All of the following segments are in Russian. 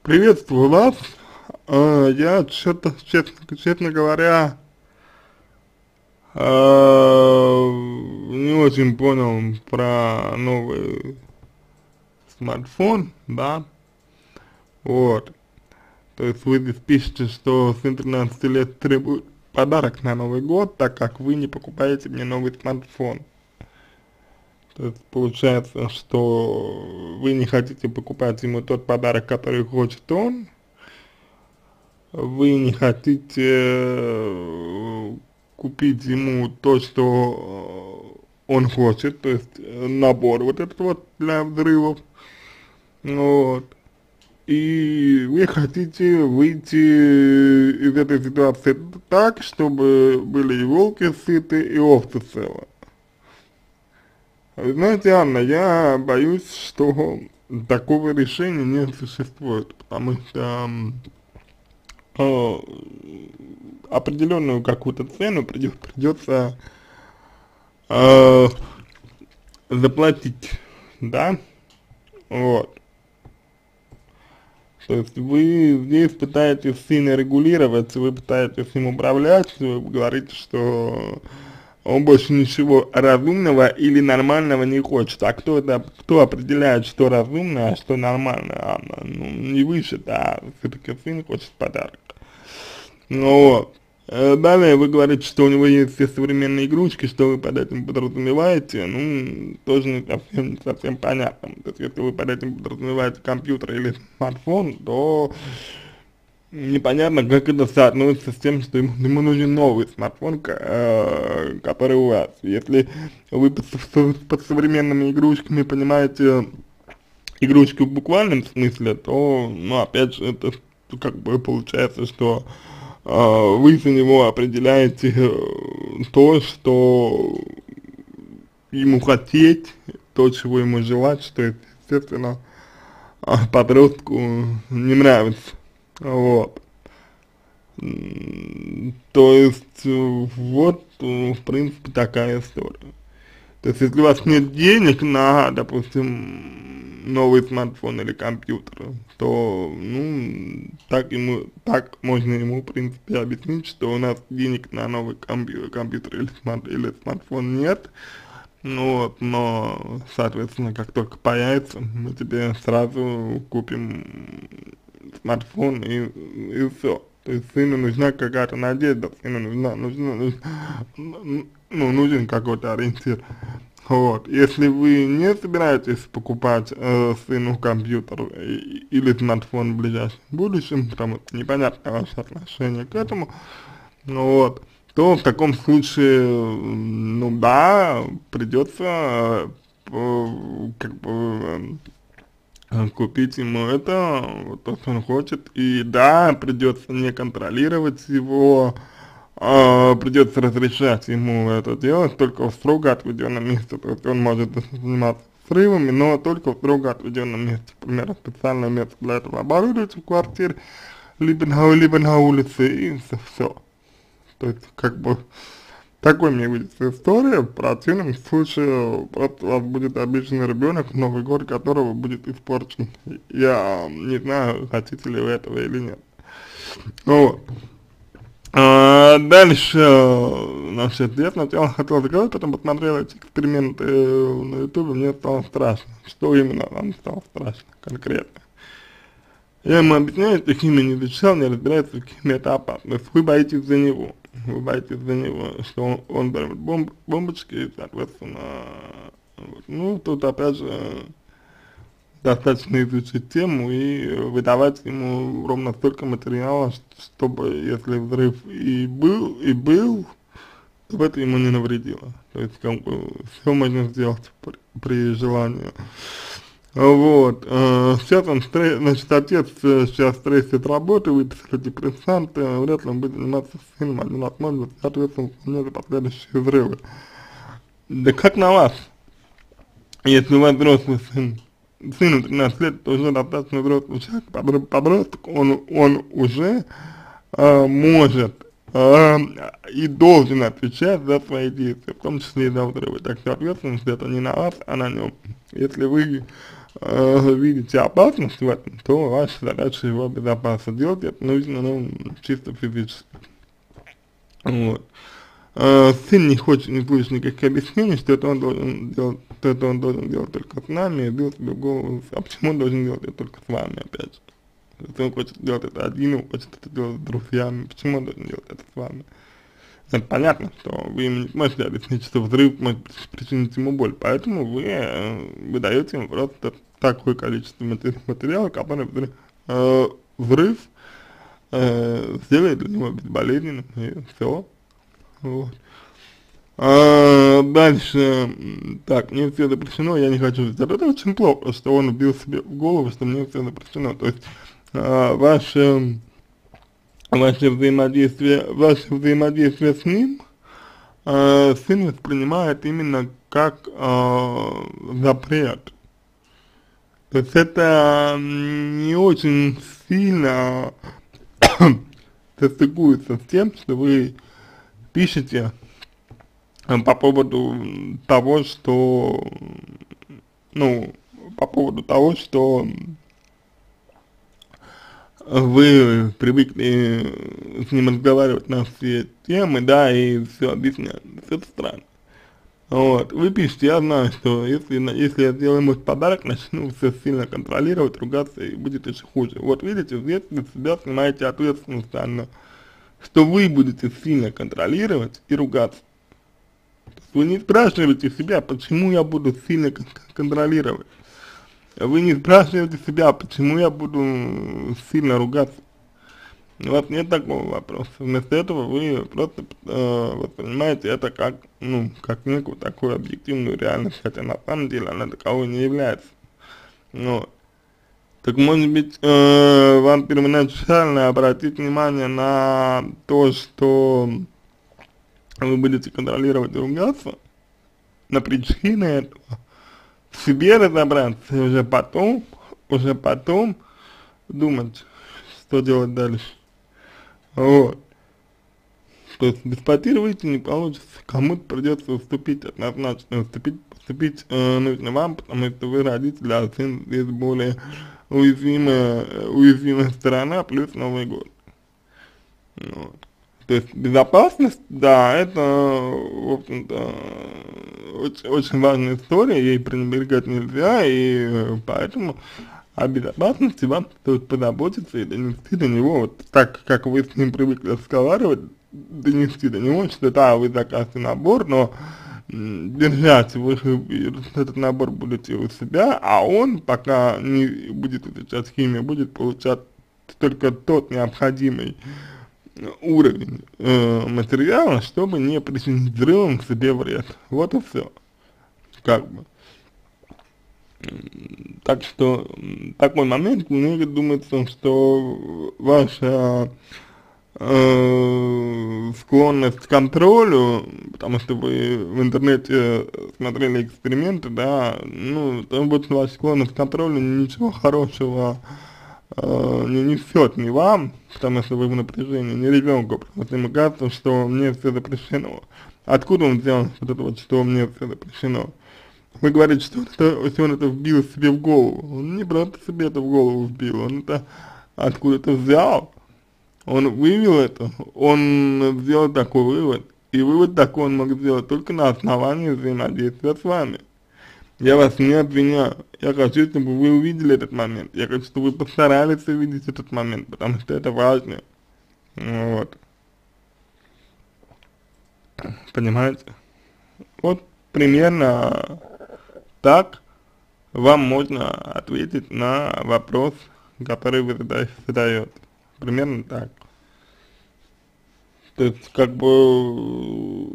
Приветствую вас. Я что-то, честно говоря, не очень понял про новый смартфон, да, вот. То есть вы здесь пишете, что с 13 лет требует подарок на Новый год, так как вы не покупаете мне новый смартфон. То есть получается, что вы не хотите покупать ему тот подарок, который хочет он, вы не хотите купить ему то, что он хочет, то есть набор вот этот вот для взрывов, вот, и вы хотите выйти из этой ситуации так, чтобы были и волки сыты, и овцы целы. Вы знаете, Анна, я боюсь, что такого решения не существует, потому что э, определенную какую-то цену придется заплатить, да, вот. То есть вы здесь пытаетесь сильно регулировать, вы пытаетесь им управлять, вы говорите, что он больше ничего разумного или нормального не хочет. А кто определяет, что разумно, а что нормально? Ну, не выше, а все-таки сын хочет подарок. Ну вот. Далее вы говорите, что у него есть все современные игрушки, что вы под этим подразумеваете, ну, тоже не совсем понятно. То есть, если вы под этим подразумеваете компьютер или смартфон, то непонятно, как это соотносится с тем, что ему нужен новый смартфон, который у вас. Если вы под современными игрушками понимаете игрушки в буквальном смысле, то, ну, опять же, это как бы получается, что вы за него определяете то, что ему хотеть, то, чего ему желать, что, естественно, подростку не нравится. Вот. То есть, вот, в принципе, такая история. То есть, если у вас нет денег на, допустим, новый смартфон или компьютер, то, ну, так можно ему, в принципе, объяснить, что у нас денег на новый компьютер или смартфон нет, ну вот, но, соответственно, как только появится, мы тебе сразу купим смартфон и все. То есть сыну нужна какая-то надежда, сыну нужен какой-то ориентир. Вот, если вы не собираетесь покупать сыну компьютер или смартфон в ближайшем будущем, потому что непонятно ваше отношение к этому, ну вот, то в таком случае, ну да, придется как бы купить ему это, вот то, что он хочет, и да, придется не контролировать его, придется разрешать ему это делать только в строго отведенном месте, то есть он может заниматься срывами, но только в строго отведенном месте, например, специальное место для этого оборудовать в квартире, либо на улице, и все. То есть, как бы, такой мне видится история. В противном случае вот у вас будет обиженный ребенок, Новый год которого будет испорчен. Я не знаю, хотите ли вы этого или нет. Вот. Дальше, значит, я сначала хотел сказать, потом посмотрел эти эксперименты на ютубе, мне стало страшно. Что именно вам стало страшно конкретно? Я ему объясняю, что химия не изучал, не разбирается в химии, это опасно. То есть вы боитесь за него. Вы боитесь за него, что он берет бомбочки, и, соответственно, вот. Ну, тут опять же достаточно изучить тему и выдавать ему ровно столько материала, чтобы, если взрыв и был, то это ему не навредило. То есть, как бы, все можно сделать при желании. Вот, сейчас он, значит, отец сейчас стрессит работы, выписали депрессанты, вряд ли он будет заниматься сыном один от мамы, соответственно, у него последующие взрывы. Да как на вас, если у вас взрослый сын, сыну 13 лет, это уже достаточно взрослый человек, подросток, он уже может и должен отвечать за свои действия, в том числе и за взрывы. Так что ответственность это не на вас, а на нем. Если вы видите опасность в этом, то ваша задача его безопасно делать, это нужно, ну, чисто физически. Вот. Сын не хочет, не слышит никаких объяснений, что это он должен делать, что это он должен делать только с нами, и бил себе в голову, а почему он должен делать это только с вами, опять же. Если он хочет делать это один, он хочет это делать с друзьями, почему он должен делать это с вами? Это понятно, что вы ему не сможете объяснить, что взрыв может причинить ему боль, поэтому вы даете ему просто такое количество материала, который взрыв сделает для него безболезненным, и все. Вот. Дальше, так, мне все запрещено, я не хочу сделать. Это очень плохо, что он убил себе в голову, что мне все запрещено. То есть ваше взаимодействие с ним сын воспринимает именно как запрет. То есть это не очень сильно состыкуется с тем, что вы пишете по поводу того, что, ну, по поводу того, что вы привыкли с ним разговаривать на все темы, да, и все объяснять. Это странно. Вот, вы пишете, я знаю, что если я сделаю ему подарок, начну все сильно контролировать, ругаться, и будет еще хуже. Вот видите, здесь для себя снимаете ответственность, что вы будете сильно контролировать и ругаться. Вы не спрашиваете себя, почему я буду сильно контролировать. Вы не спрашиваете себя, почему я буду сильно ругаться. У вас нет такого вопроса. Вместо этого вы просто воспринимаете это как, ну, как некую такую объективную реальность, хотя на самом деле она таковой не является. Вот. Так может быть, вам первоначально обратить внимание на то, что вы будете контролировать и ругаться, на причины этого, в себе разобраться, и уже потом думать, что делать дальше. Вот. То есть деспотировать не получится, кому-то придется уступить однозначно, уступить нужно вам, потому что вы родители, а сын здесь более уязвимая сторона, плюс Новый год. Вот. То есть безопасность, да, это, в общем-то, очень важная история, ей пренебрегать нельзя, и поэтому о безопасности вам стоит позаботиться и донести до него, вот так, как вы с ним привыкли разговаривать, донести до него, что да, вы заказываете набор, но держите, вы этот набор будете у себя, а он, пока не будет изучать химию, будет получать только тот необходимый уровень материала, чтобы не причинить взрывом себе вред. Вот и все. Как бы. Так что такой момент, мне думается, что ваша склонность к контролю, потому что вы в интернете смотрели эксперименты, да, ну, там будет ваша склонность к контролю ничего хорошего не несет ни вам, потому что вы в напряжении, ни ребенку, потому что ему кажется, что мне все запрещено. Откуда он взял вот это вот, что мне все запрещено? Вы говорите, что он это вбил себе в голову. Он не просто себе это в голову вбил, он это откуда-то взял. Он вывел это, он сделал такой вывод, и вывод такой он мог сделать только на основании взаимодействия с вами. Я вас не обвиняю, я хочу, чтобы вы увидели этот момент, я хочу, чтобы вы постарались увидеть этот момент, потому что это важно. Вот. Понимаете? Вот примерно так вам можно ответить на вопрос, который вы задаете. Примерно так. То есть, как бы,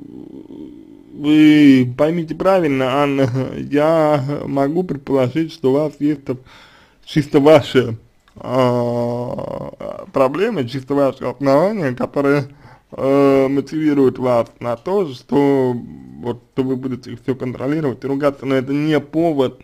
вы поймите правильно, Анна, я могу предположить, что у вас есть чисто ваши проблемы, чисто ваши основания, которые мотивируют вас на то, что вот что вы будете все контролировать и ругаться, но это не повод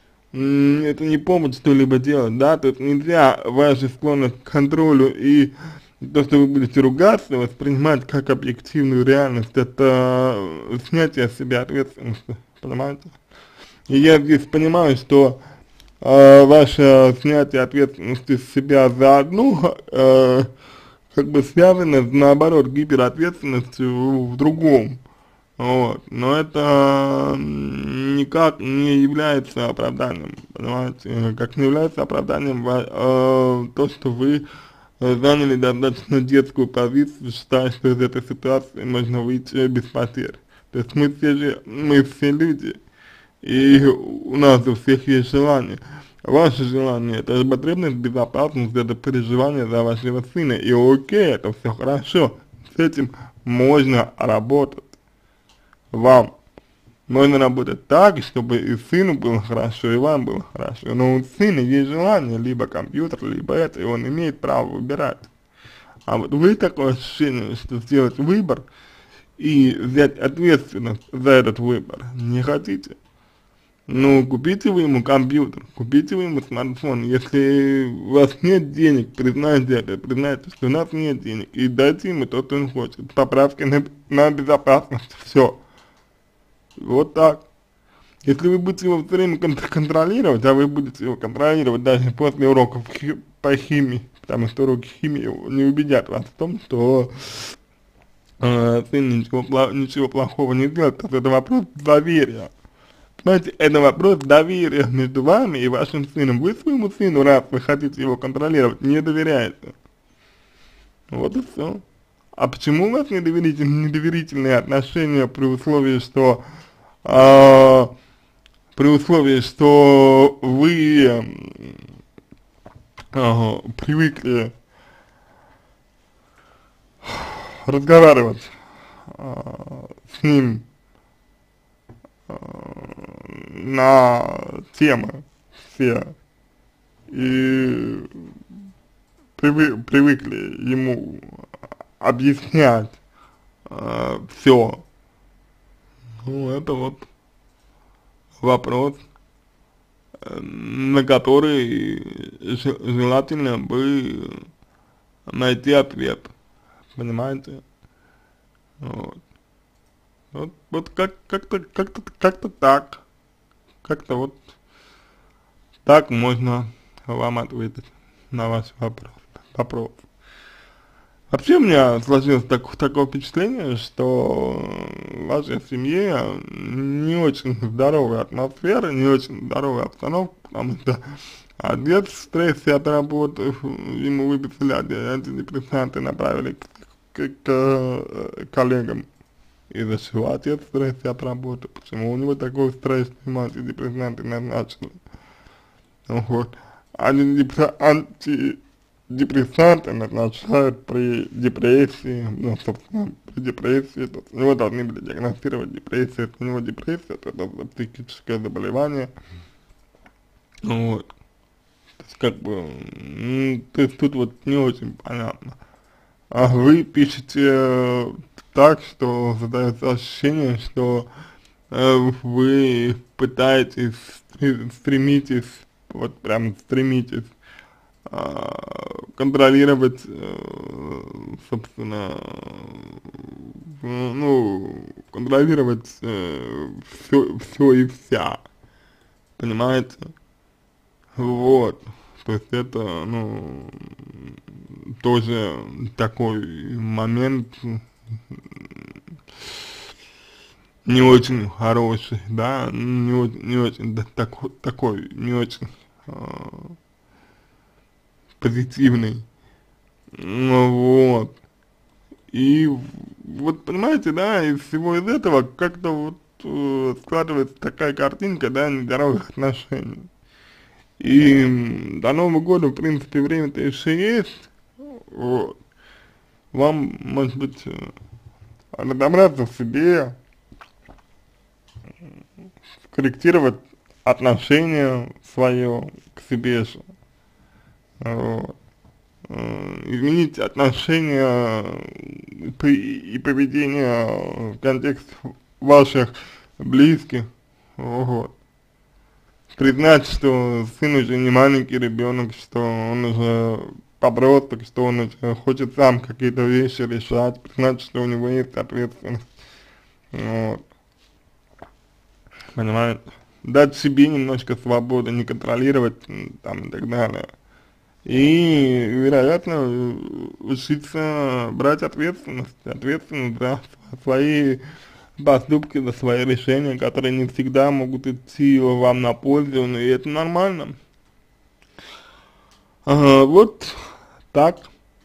что-либо делать, да, то есть нельзя ваши склонность к контролю и то, что вы будете ругаться, воспринимать как объективную реальность, это снятие с себя ответственности, понимаете? И я здесь понимаю, что ваше снятие ответственности с себя за одну, как бы связано, наоборот, гиперответственностью в другом. Вот, но это никак не является оправданием, понимаете, как не является оправданием то, что вы заняли достаточно детскую позицию, считая, что из этой ситуации можно выйти без потерь. То есть мы все люди, и у нас у всех есть желание. Ваше желание — это потребность в безопасности, это переживание за вашего сына, и окей, это все хорошо, с этим можно работать. Вам можно работать так, чтобы и сыну было хорошо, и вам было хорошо. Но у сына есть желание, либо компьютер, либо это, и он имеет право выбирать. А вот вы такое ощущение, что сделать выбор и взять ответственность за этот выбор не хотите. Ну, купите вы ему компьютер, купите вы ему смартфон. Если у вас нет денег, признайте это, признайте, что у нас нет денег, и дайте ему то, что он хочет. Поправки на безопасность, все. Вот так. Если вы будете его все время контролировать, а вы будете его контролировать даже после уроков по химии, потому что уроки химии не убедят вас в том, что сын ничего плохого не делает, то это вопрос доверия. Понимаете, это вопрос доверия между вами и вашим сыном. Вы своему сыну, раз вы хотите его контролировать, не доверяете. Вот и все. А почему у вас недоверительные отношения при условии, что вы привыкли разговаривать с ним на темы все и привыкли ему объяснять все. Ну, это вот вопрос, на который желательно бы найти ответ, понимаете? Вот. Вот как-то как-то вот так можно вам ответить на ваш вопрос. Вообще у меня сложилось такое впечатление, что в вашей семье не очень здоровая атмосфера, не очень здоровая обстановка, потому что отец в стрессе от работы, ему выписали антидепрессанты, направили к коллегам. Из-за чего отец в стрессе от работы, почему у него такой стресс, ему антидепрессанты назначили. Вот. Антидепрессанты назначают при депрессии, ну, собственно, при депрессии, то есть у него должны были диагностировать депрессию, если у него депрессия, то это психическое заболевание, вот, то есть как бы, то есть тут вот не очень понятно. А вы пишете так, что создается ощущение, что вы пытаетесь, стремитесь, вот прям стремитесь контролировать, собственно, ну, контролировать все и вся, понимаете? Вот, то есть это, ну, тоже такой момент не очень хороший, да, не очень, да, такой, не очень позитивный, ну, вот, и вот, понимаете, да, из всего из этого как-то вот складывается такая картинка, да, нездоровых отношений, и до Нового года, в принципе, время-то еще есть, вот, вам, может быть, разобраться в себе, корректировать отношение свое к себе же, вот. Изменить отношения и поведение в контексте ваших близких, вот. Признать, что сын уже не маленький ребенок, что он уже подросток, что он уже хочет сам какие-то вещи решать, признать, что у него есть ответственность, вот. Понимаете? дать себе немножко свободы, не контролировать там и так далее. И, вероятно, учиться брать ответственность за свои поступки, за свои решения, которые не всегда могут идти вам на пользу, и это нормально. Вот так,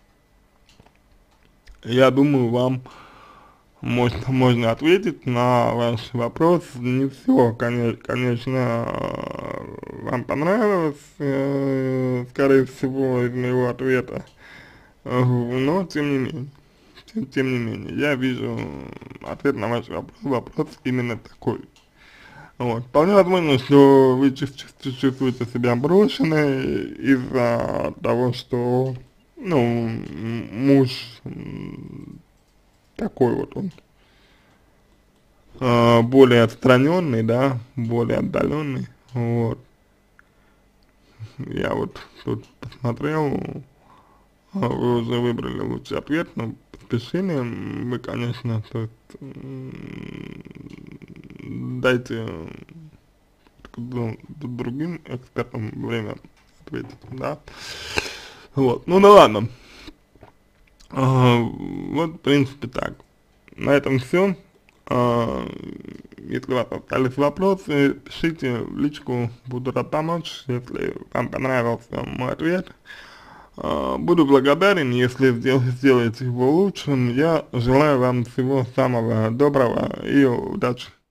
я думаю, вам можно ответить на ваш вопрос. Не все, конечно, вам понравилось, скорее всего, из моего ответа, но тем не менее, я вижу ответ на ваш вопрос именно такой. Вот. Вполне возможно, что вы чувствуете себя брошенной из-за того, что, ну, муж такой вот он, более отстраненный, да, более отдаленный, вот. Я вот тут посмотрел, вы уже выбрали лучший ответ, но поспешили вы, конечно, то есть, дайте другим экспертам время ответить, да. Вот, ну да ладно. Вот, в принципе, так. На этом все. Если у вас остались вопросы, пишите в личку, буду рад помочь, если вам понравился мой ответ. Буду благодарен, если сделаете его лучшим. Я желаю вам всего самого доброго и удачи.